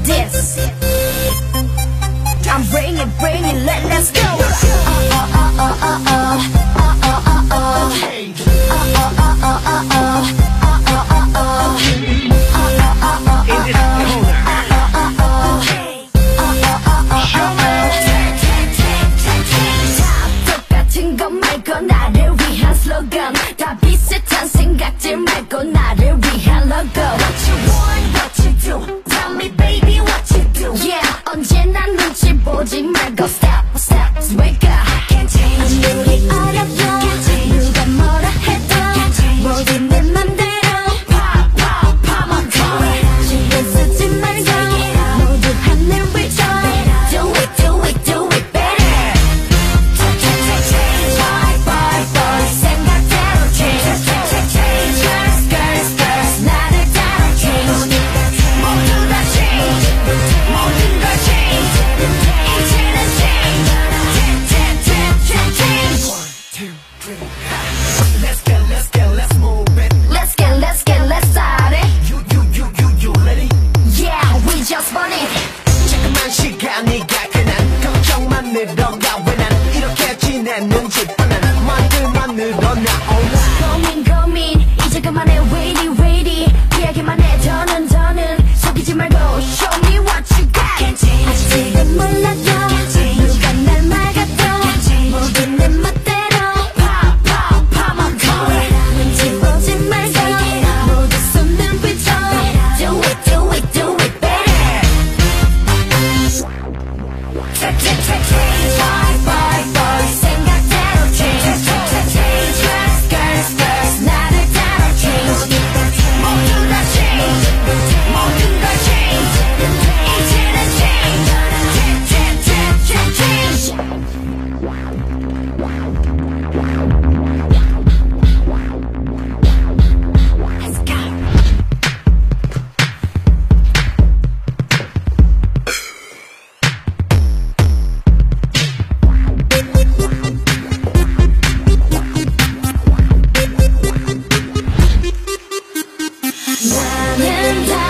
this. I'm bringing, let's go. 똑같은 것 말고 나를 위한 슬로건, 다 비슷한 생각들 말고 나를 위한 로고. What you want, what you do, tell me baby what you do. Yeah, 언제나 눈치 보지 말고 step, wake up. Can't change, 아무리 어렵도 누가 뭐라 해도 모든 내 맘대로 pop on call. 신경 쓰지 말고 모두 하늘 위로 do it better. Change, boy, 생각대로 change. Girls, 나를 따라 change. 모두 다 change, 모든 걸 change. 이제는 change. Let's move it. Let's start it. You ready? Yeah, we just want it. 자꾸만 시간이 가 그냥 걱정만 늘어가 왜 난 이렇게 지냈는지 뻔한 말들만 늘어나 고민 이제 그만해 waiting 이야기만 해 더는 속이지 말고 show me what you got. 아직은 몰라도 누가 날 막아도 모든 내 멋대로 pop on call. 눈치 보지 말고 모두 손을 위로 do it better. Boy, 생각대로 change. Girls, 나를 따라 change. 모두 다 change, 모든 걸 change. 이제는 change. Let's go. 나는 다